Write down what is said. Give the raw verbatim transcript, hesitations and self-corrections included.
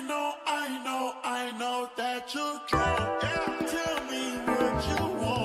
know, I know, I know that you're drunk. Yeah. Tell me what you want.